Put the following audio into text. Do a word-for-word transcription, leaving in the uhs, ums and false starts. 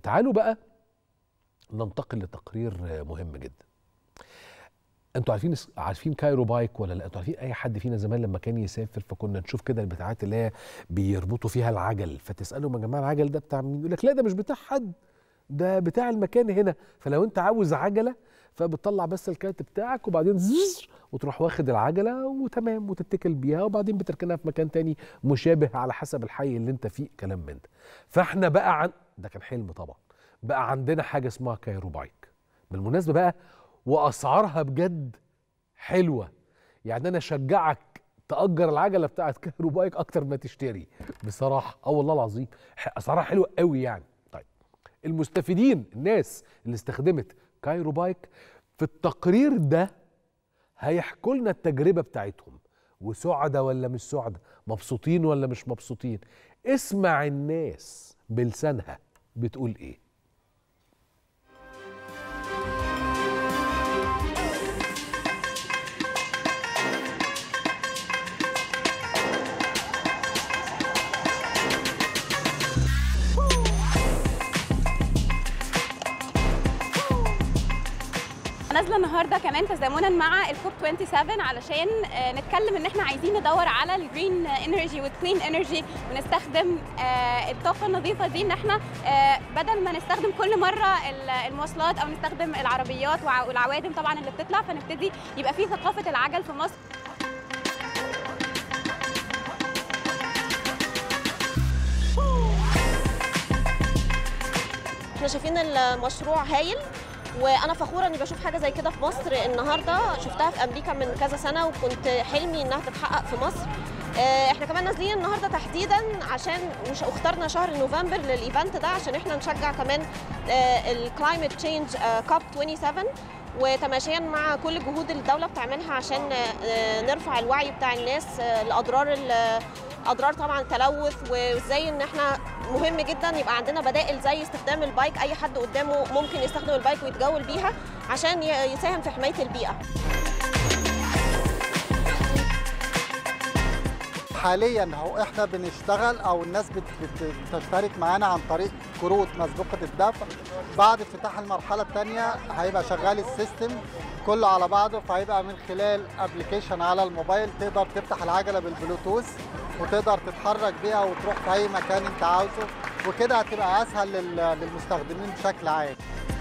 تعالوا بقى ننتقل لتقرير مهم جدا. انتوا عارفين عارفين كايرو بايك ولا لا؟ انتوا عارفين اي حد فينا زمان لما كان يسافر فكنا نشوف كده البتاعات اللي هي بيربطوا فيها العجل، فتسالهم يا جماعه العجل ده بتاع مين؟ يقول لك لا ده مش بتاع حد، ده بتاع المكان هنا. فلو انت عاوز عجله فبتطلع بس الكارت بتاعك وبعدين زز وتروح واخد العجله وتمام وتتكل بيها، وبعدين بتركنها في مكان تاني مشابه على حسب الحي اللي انت فيه، كلام من ده. فاحنا بقى عن ده كان حلم طبعا، بقى عندنا حاجه اسمها كايرو بايك بالمناسبه بقى، واسعارها بجد حلوه. يعني انا اشجعك تأجر العجله بتاعت كايرو بايك اكتر ما تشتري بصراحه. اه والله العظيم اسعارها حلوه قوي يعني. طيب المستفيدين الناس اللي استخدمت كايرو بايك في التقرير ده هيحكوا لنا التجربه بتاعتهم، وسعدة ولا مش سعدة، مبسوطين ولا مش مبسوطين. اسمع الناس بلسانها بتقول ايه. نازله النهارده كمان تزامنا مع الكوب سبعة وعشرين علشان نتكلم ان احنا عايزين ندور على الجرين انرجي والكلين انرجي، ونستخدم الطاقه النظيفه دي، ان احنا بدل ما نستخدم كل مره المواصلات او نستخدم العربيات والعوادم طبعا اللي بتطلع، فنبتدي يبقى في ثقافه العجل في مصر. احنا شايفين المشروع هايل، وانا فخوره اني بشوف حاجه زي كده في مصر النهارده. شفتها في امريكا من كذا سنه وكنت حلمي انها تتحقق في مصر. احنا كمان نازلين النهارده تحديدا عشان اخترنا شهر نوفمبر للايفنت ده عشان احنا نشجع كمان الكلايمت تشينج كوب سبعة وعشرين، وتماشيا مع كل جهود الدوله بتعملها عشان نرفع الوعي بتاع الناس لاضرار اضرار طبعا التلوث، وازاي ان احنا مهم جدا يبقى عندنا بدائل زي استخدام البايك. اي حد قدامه ممكن يستخدم البايك ويتجول بيها عشان يساهم في حمايه البيئه. حاليا هو احنا بنشتغل او الناس بتشترك معانا عن طريق كروت مسبوقه الدفع. بعد افتتاح المرحله الثانيه هيبقى شغال السيستم كله على بعضه، فهيبقى من خلال ابلكيشن على الموبايل تقدر تفتح العجله بالبلوتوث وتقدر تتحرك بيها وتروح في اي مكان انت عاوزه، وكده هتبقى اسهل للمستخدمين بشكل عام.